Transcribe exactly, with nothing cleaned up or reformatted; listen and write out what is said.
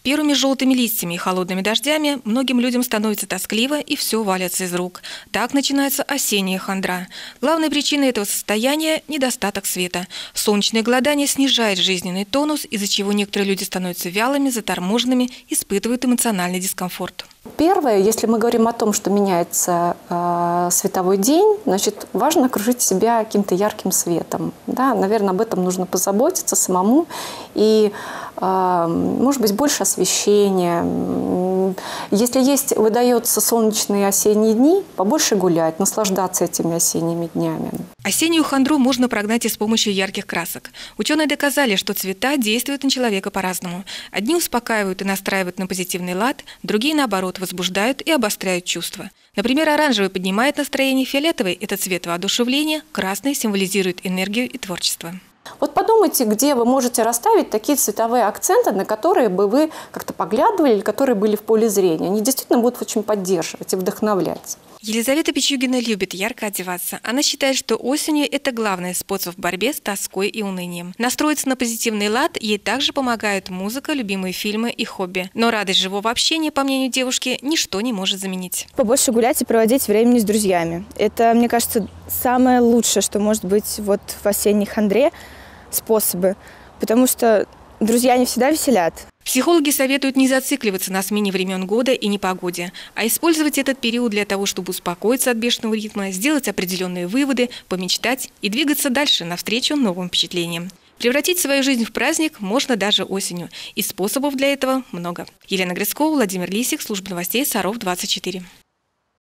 первыми желтыми листьями и холодными дождями многим людям становится тоскливо и все валится из рук. Так начинается осенняя хандра. Главной причиной этого состояния – недостаток света. Солнечное голодание снижает жизненный тонус, из-за чего некоторые люди становятся вялыми, заторможенными, испытывают эмоциональный дискомфорт. Первое, если мы говорим о том, что меняется э, световой день, значит, важно окружить себя каким-то ярким светом. Да? Наверное, об этом нужно позаботиться самому. И, э, может быть, больше освещения. Если есть, выдается солнечные осенние дни, побольше гулять, наслаждаться этими осенними днями. Осеннюю хандру можно прогнать и с помощью ярких красок. Ученые доказали, что цвета действуют на человека по-разному. Одни успокаивают и настраивают на позитивный лад, другие, наоборот, возбуждают и обостряют чувства. Например, оранжевый поднимает настроение, фиолетовый – это цвет воодушевления, красный символизирует энергию и творчество. Вот подумайте, где вы можете расставить такие цветовые акценты, на которые бы вы как-то поглядывали или которые были в поле зрения. Они действительно будут очень поддерживать и вдохновлять. Елизавета Пичугина любит ярко одеваться. Она считает, что осенью это главный способ в борьбе с тоской и унынием. Настроиться на позитивный лад ей также помогают музыка, любимые фильмы и хобби. Но радость живого общения, по мнению девушки, ничто не может заменить. Побольше гулять и проводить времени с друзьями. Это, мне кажется, самое лучшее, что может быть вот в осенней хандре, способы. Потому что друзья не всегда веселят. Психологи советуют не зацикливаться на смене времен года и непогоде, а использовать этот период для того, чтобы успокоиться от бешеного ритма, сделать определенные выводы, помечтать и двигаться дальше навстречу новым впечатлениям. Превратить свою жизнь в праздник можно даже осенью, и способов для этого много. Елена Грицкова, Владимир Лисик, служба новостей Саров двадцать четыре.